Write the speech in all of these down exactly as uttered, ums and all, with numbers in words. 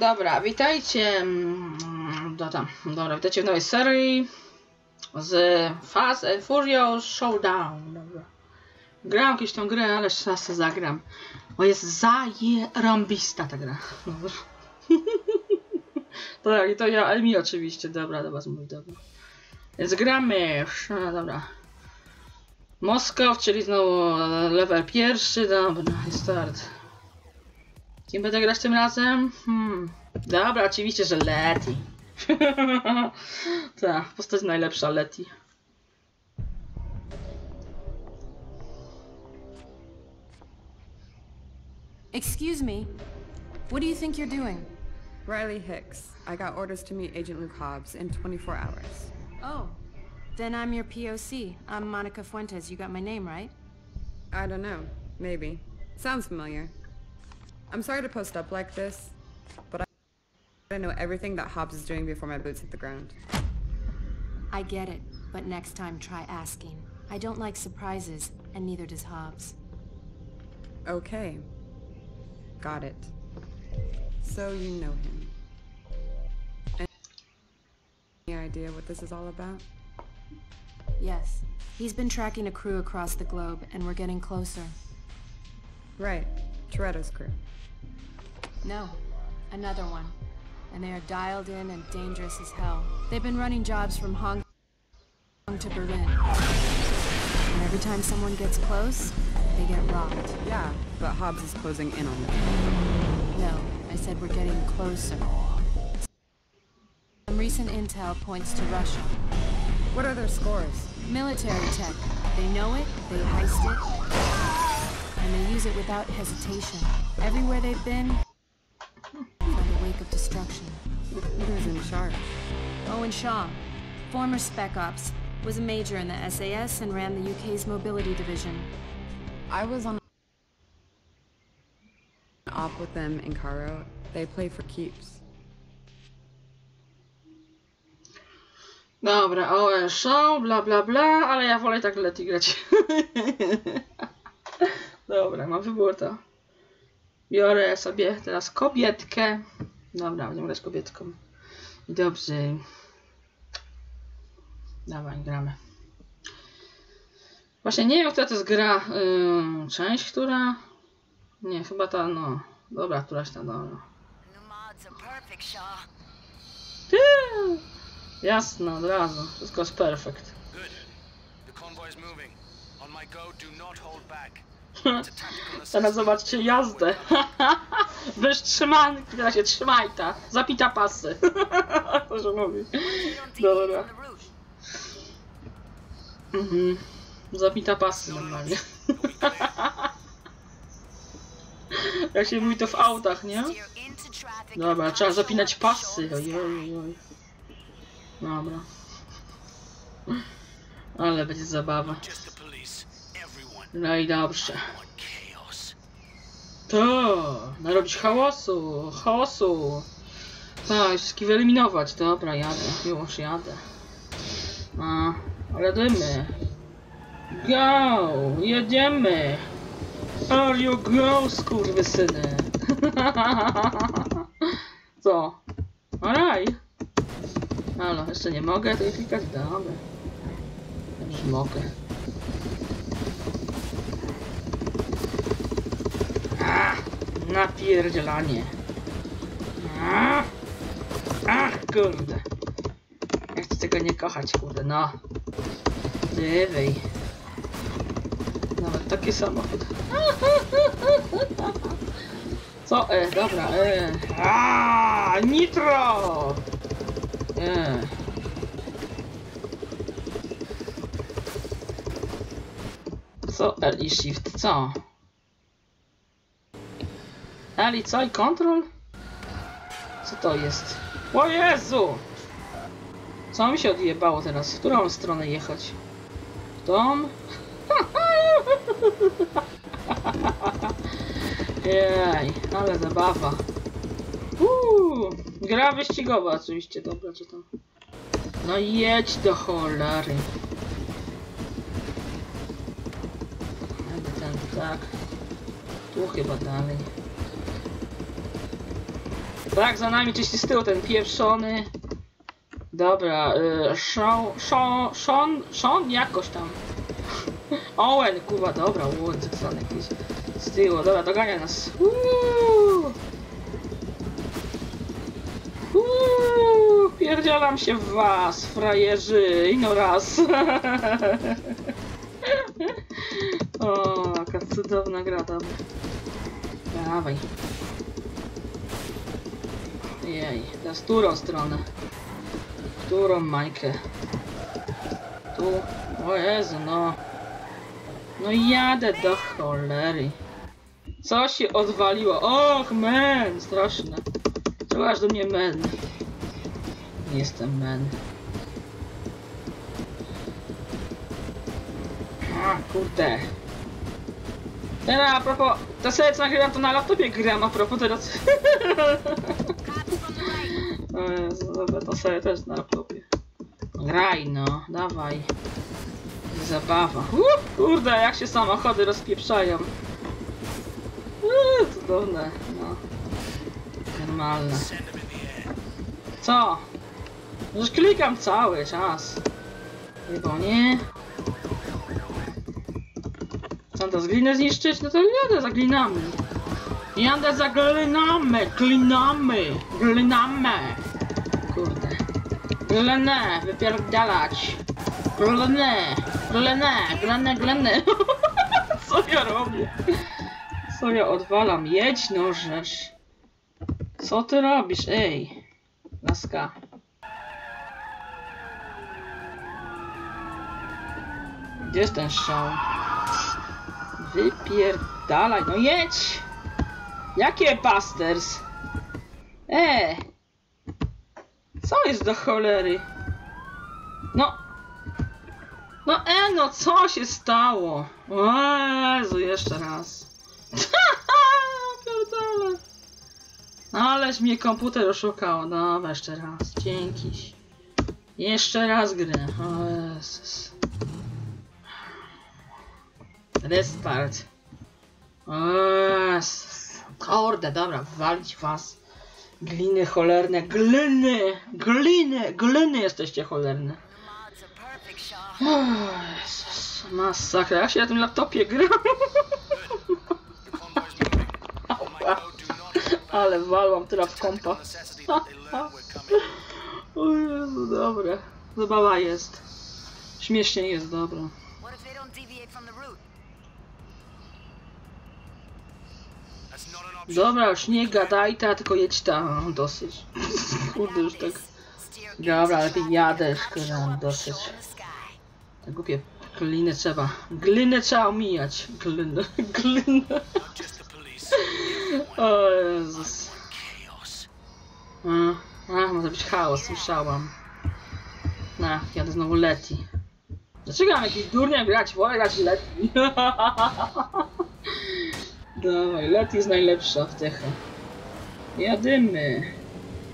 Dobra, witajcie. mm, Do tam. Dobra, witajcie w nowej serii z Fast and Furious Showdown. Dobra. Grałem kiedyś tą grę, ale jeszcze raz zagram. Bo jest zajerąbista ta gra. Dobra. Tak, i to ja, Elmi oczywiście. Dobra, do was mówię, dobra. Więc gramy. No, dobra. Moskow, czyli znowu level pierwszy. Dobra, i start. Kim będę grać tym razem? Hmm. Dobra, oczywiście, że Letty. Tak, postać najlepsza Letty. Excuse me. What do you think you're doing? Riley Hicks. I got orders to meet Agent Luke Hobbs in twenty-four hours. Oh, then I'm your P O C. I'm Monica Fuentes. You got my name, right? I don't know. Maybe. Sounds familiar. I'm sorry to post up like this, but I know everything that Hobbs is doing before my boots hit the ground. I get it, but next time try asking. I don't like surprises, and neither does Hobbs. Okay. Got it. So you know him. Any idea what this is all about? Yes. He's been tracking a crew across the globe, and we're getting closer. Right. Toretto's crew. No. Another one. And they are dialed in and dangerous as hell. They've been running jobs from Hong Kong to Berlin. And every time someone gets close, they get robbed. Yeah, but Hobbs is closing in on them. No, I said we're getting closer. Some recent intel points to Russia. What are their scores? Military tech. They know it, they heist it, and they use it without hesitation. Everywhere they've been, find a wake of destruction. Who's in charge? Owen Shaw, former Spec Ops, was a major in the S A S and ran the U K's mobility division. I was on an op with them in Cairo. They play for keeps. Dobra, Owen Shaw, bla bla bla, ale ja wolę tak Letty grać. Dobra, mam wybór to. Biorę sobie teraz kobietkę. Dobra, będę grać kobietką. I dobrze. Dawaj, gramy. Właśnie nie wiem, która to jest gra. Yy, część, która... Nie, chyba ta, no... Dobra, któraś ta, dobra. Ty! Jasno, od razu. Wszystko jest perfekt. Teraz zobaczcie jazdę. Wytrzymany, która się trzymaj ta. Zapita pasy. To się mówi. Dobra. Mhm. Zapita pasy normalnie. Jak się mówi to w autach, nie? Dobra, trzeba zapinać pasy. Oj, oj, oj. Dobra. Ale będzie zabawa. No i dobrze. To, narobić chaosu, chaosu. Tak, wszystkich wyeliminować. Dobra, jadę, już jadę. A, ale dymy. Go, jedziemy. Are you go, skurwysyny. Co? Alright. Halo, jeszcze nie mogę tutaj klikać? Dobra. Już mogę. Ach, napierdzielanie. Ach, ach, kurde. Ja chcę tego nie kochać, kurde, no. Dywej. Nawet taki samochód. Co? E, dobra, e. Aaaa, nitro! E. Co? L i shift, co? L i co? I control? Co to jest? O Jezu! Co mi się odjebało teraz? W którą stronę jechać? W tą? Jej, ale zabawa. Uuu, gra wyścigowa oczywiście, dobra, co tam? No jedź do cholery. Ten, tak. Tu chyba dalej. Tak, za nami czyści z tyłu ten pieprzony. Dobra, y, Sean, Sean, Sean, Sean, jakoś tam. Owen, kurwa, dobra, łódź, co jakiś z tyłu, dobra, dogania nas. Uuu. Uuu, pierdzielam się w was, frajerzy, ino raz. O, jaka cudowna gra, dobra. Dawaj. Jej, teraz w którą stronę? W którą Majkę? Tu? O Jezu, no. No jadę do cholery. Co się odwaliło? Och, men, straszne. Czego aż do mnie men? Nie jestem men. A, kurde. Teraz a propos, ta seria co nagrywam to na laptopie gram, a propos teraz. O Jezu, dobra, ta seria też na laptopie. Graj no, dawaj. Zabawa. Uh, kurde, jak się samochody rozpieprzają. Uuu, cudowne, no. Normalne. Co? Już klikam cały czas. Chyba nie. Co to z gliny zniszczyć? No to jadę za glinami. Jadę za glinami, glinami, glinami. Kurde. Glinę, wypierdalać. Glinę, glinę, glinę, glinę. Co ja robię? Co ja odwalam? Jedź no rzecz. Co ty robisz? Ej. Laska. Gdzie jest ten strzał? Wypierdalaj, no jedź! Jakie busters? E! Co jest do cholery? No! No e, no co się stało? O Jezu, jeszcze raz. Pierdolę. Ależ mnie komputer oszukał. Dobra, jeszcze raz. Dzięki. Jeszcze raz grę. O Jezus. Restart. O Jezus. Kurde, dobra, walić was. Gliny cholerne, gliny, gliny, gliny jesteście cholerne. O Jezus, masakra. Ja się na tym laptopie gram. Ale walłam teraz w kompa. O Jezu, dobra. Zabawa jest. Śmiesznie jest, dobra. Dobra, już nie gadaj ta, tylko jedź tam. Dosyć. Kurde, już tak. Dobra, lepiej jadę, kurde, dosyć. Te głupie gliny trzeba. Gliny trzeba omijać. Gliny, gliny. O Jezus. A, a, może być chaos, słyszałam. Na, jadę znowu Leti. Dlaczego mam jakiś durnia grać? Wolę grać Leti. Dawaj, Leti jest najlepsza w techę. Jadymy.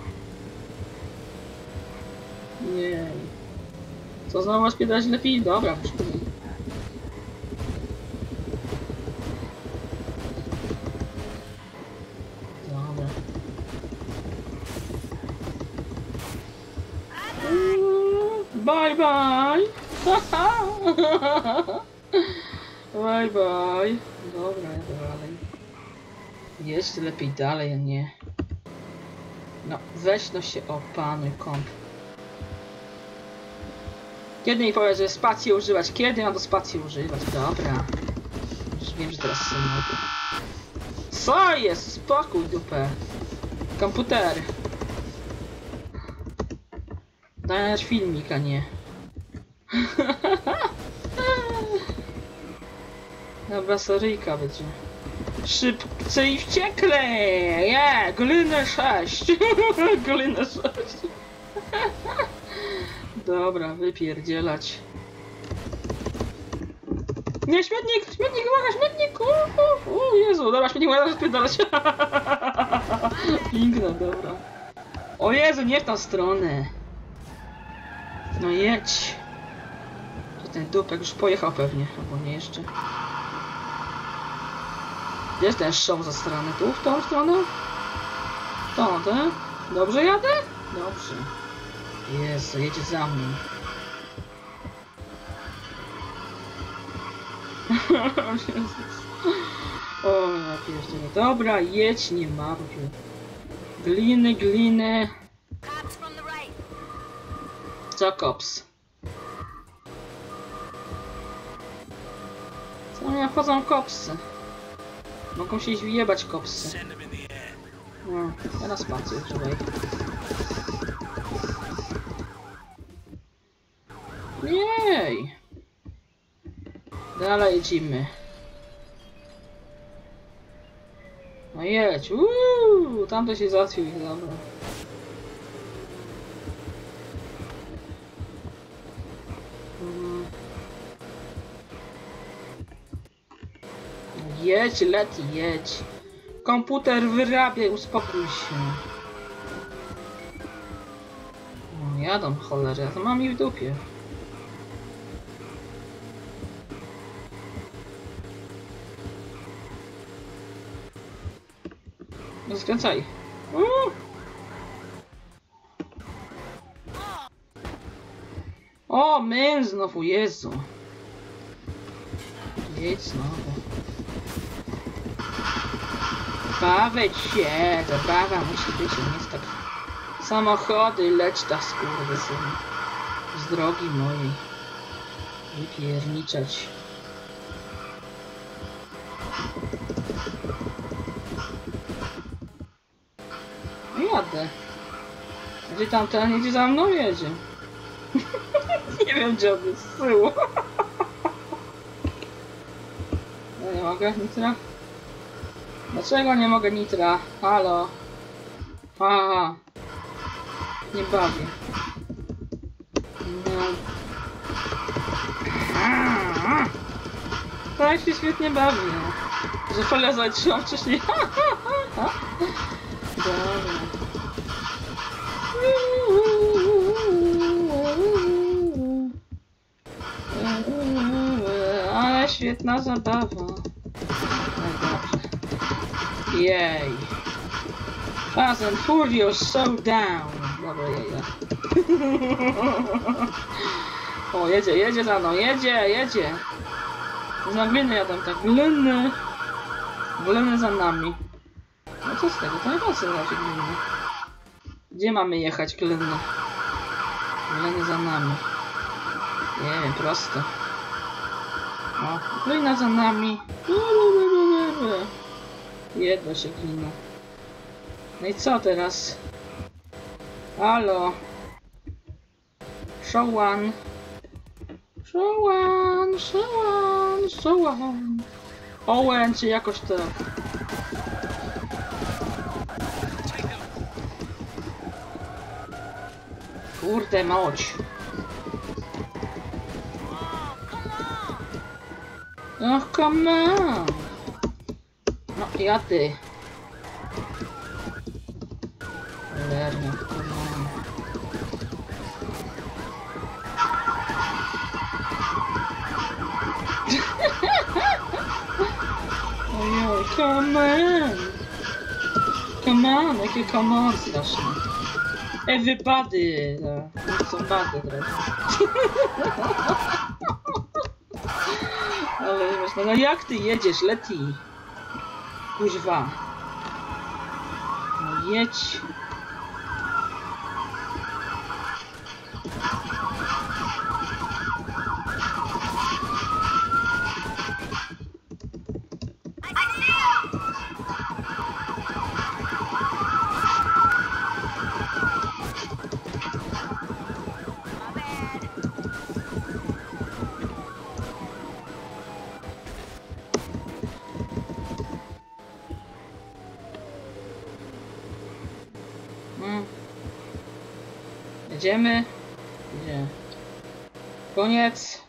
Nie. Co znowu rozpiedać lepiej? Dobra, poszukamy. Dobra. Bye bye! Bye bye! Dobra, ja dalej. Jeszcze lepiej dalej, a nie. No, weź no się opanuj, komp. Kiedy mi powiesz, że spacji używać? Kiedy mam do spacji używać? Dobra. Już wiem, że teraz sobie mogę. Co jest? Spokój dupę. Komputer. Daj filmik, a nie. Dobra, seryjka będzie. Szybcy i wściekle! Je! Yeah, gliny sześć! Gliny sześć! Dobra, wypierdzielać. Nie, śmietnik! Śmietnik, uwaga, śmietnik! O Jezu, dobra, śmietnik, uwaga, rozpierdalać. Piękna, dobra. O Jezu, nie w tą stronę. No jedź. Że ten dupek już pojechał pewnie, albo nie jeszcze. Gdzie jest ten show za stronę? Tu, w tą stronę? To, tak? Dobrze jadę? Dobrze. Jezu, jedzie za mną. O, ja pierdzielę. Dobra, jedź, nie martw. Gliny, gliny. Co kops? Co mnie wchodzą kopsy? Mogą się wyjebać kopsy. No, ja na spację używaj. Jej! Dalej jedziemy. No jedź, uuu, tamto się załatwił ich, dobra. Mm. Jedź, leci, jedź. Komputer wyrabia, uspokój się. No jadą, cholera, ja to mam ich w dupie. No skręcaj. Uuu. O, men znowu, Jezu. Jedź znowu. Bawić się, zabawa musi być, nie jest tak. Samochody, leć ta skurwysyn. Z drogi mojej. Wypierniczać. Jadę. Gdzie tamten jedzie za mną? Jedzie. Nie wiem, gdzie on jest z tyłu. No nie mogę nitra? Dlaczego nie mogę nitra? Halo? Aha. Nie bawię. No. Tak się świetnie bawi. Że fala zatrzymał wcześniej. Dobra. Ale świetna zabawa. Jej. Fast and Furious Showdown. Dobra, jedzie. O, jedzie, jedzie za mną, jedzie, jedzie. Za gliny jadą, tak, gliny. Gliny za nami. No co z tego, to nie po co raczej gliny. Gdzie mamy jechać, gliny? Gliny za nami. Nie wiem, prosto. O, glina za nami. Jedno się glina. No i co teraz? Halo? Show one. Show one, show one, show one. Owen, czy jakoś to. Kurde, moć. Och, come on. No, ja ty. Lernie, come on. Ojoj, come on. Come on, jakie come on straszne. Everybody. Somebody teraz. Ale wiesz, no jak ty jedziesz, Leti? Kuźwa. No jedź. Jedziemy. Gdzie? Koniec.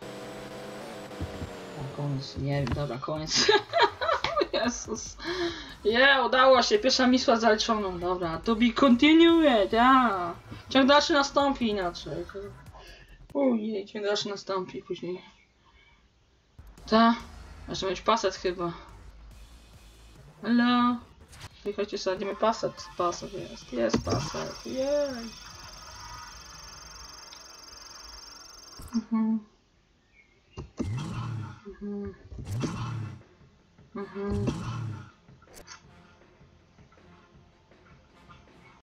A, koniec. Nie wiem, dobra, koniec. Jezus. Je, udało się. Pierwsza misja zaliczona. Dobra, to be continued. Ja. Ciąg dalszy nastąpi inaczej. Ujej, ciąg dalszy nastąpi później. Ta. Muszę mieć paset chyba. Hello. I chodźcie, znajdziemy paset. Paset jest, jest paset, jej. Mhm. Mhm. Mhm.